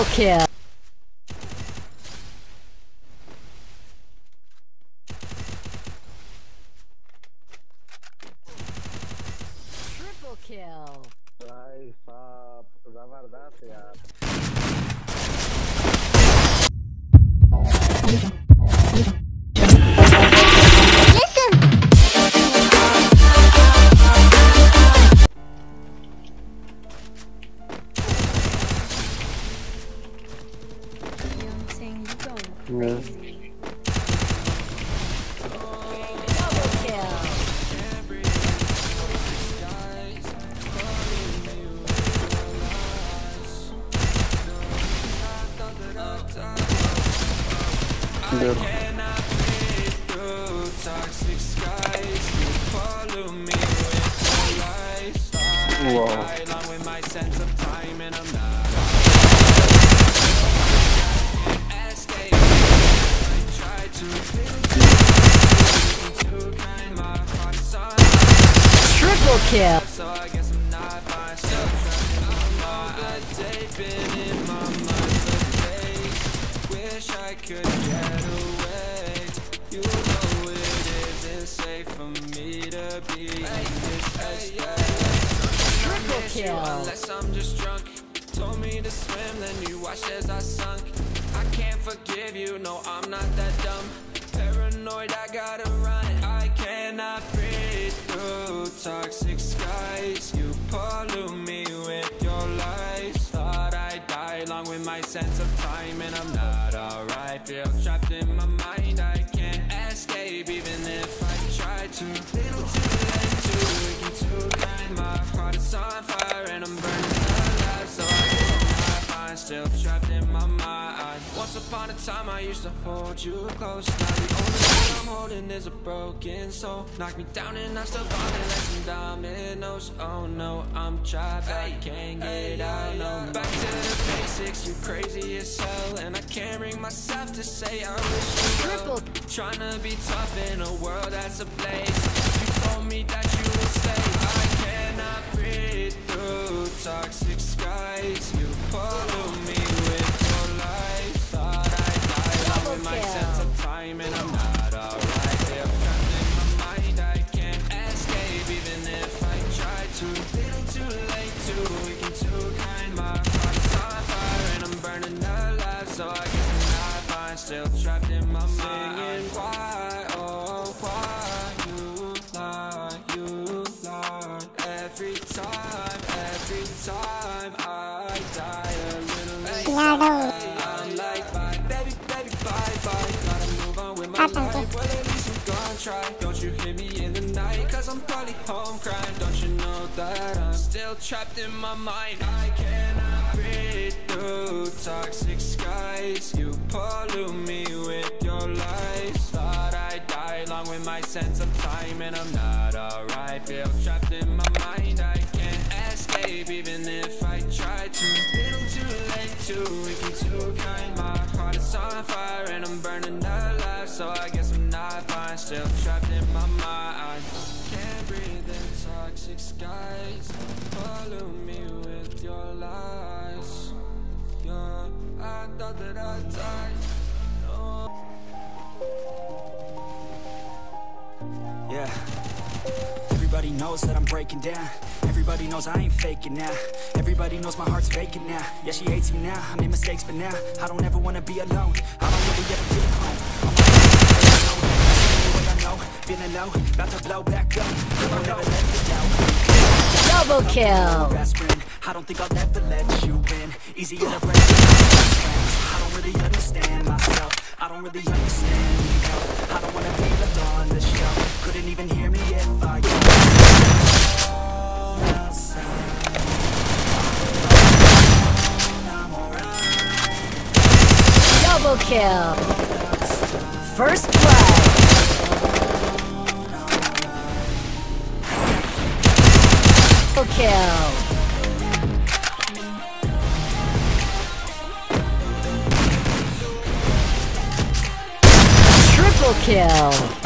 Triple kill. Triple kill. Ai, fa zavardate यार. Crazy. Double kill. Good. Wow. Triple kill. So I guess I'm not fine. Still trying to been in my mind for days. Wish I could get away. You know it isn't safe for me to be in this Triple kill. unless I'm just drunk. Told me to swim, then you watched as I sunk. I can't forgive you, no, I'm not that dumb. Paranoid, I gotta run. I cannot breathe through toxic skies. You pollute me with your lies. Thought I'd die along with my sense of time, and I'm not alright. Feel trapped in my mind, I can't escape even if I try to. Little too late, too weak and too kind. My heart is on fire and I'm burning alive. So I guess I'm not fine, still trapped in my mind. Once upon a time I used to hold you close. Now the only thing I'm holding is a broken soul. Knock me down and I'm still falling like some dominoes. Oh no, I'm trapped, I can't get out, no. Back to the basics, you crazy as hell. And I can't bring myself to say I wish you well. Trying to be tough in a world that's ablaze. You told me that you would stay. I cannot breathe through toxic skies. You pollute me with your lies. Thought I'd die along with my sense of time, and I'm not alright. Feel trapped in my mind, I can't escape even if I try to. Little too late, too weak and too kind. My heart is on fire and I'm burning alive. So I guess I'm not fine, still trapped in my mind. Singing why, oh why you lie every time I die a little late. I'm like bye, baby, bye, gotta move on with my life. Well, at least I'm gonna try. Don't you hear me in the night, cause I'm probably home crying. Don't you know that I'm still trapped in my mind? I cannot breathe through toxic skies. You pollute me with your lies. Thought I'd die along with my sense of time, and I'm not alright. Feel trapped in my mind, I can't escape even if I try to. Little too late, too weak and too kind. My heart is on fire and I'm burning alive. So I guess I'm not fine, still trapped in my mind. Can't breathe in toxic skies. Pollute me with your lies. Yeah, I thought that I'd die. No. Yeah. Everybody knows that I'm breaking down. Everybody knows I ain't faking now. Everybody knows my heart's vacant now. Yeah, she hates me now, I made mistakes, but now I don't ever wanna be alone. I don't really ever feel at home. I know, feeling low, about to blow back up. I don't ever let it down. Double kill. Best friend, I don't think I'll ever let you in. Easier to break it down. I don't really understand myself. I don't really understand help. I don't wanna be left on the shelf. Couldn't even hear me if I could. Double kill. First blood. Double kill. Triple kill.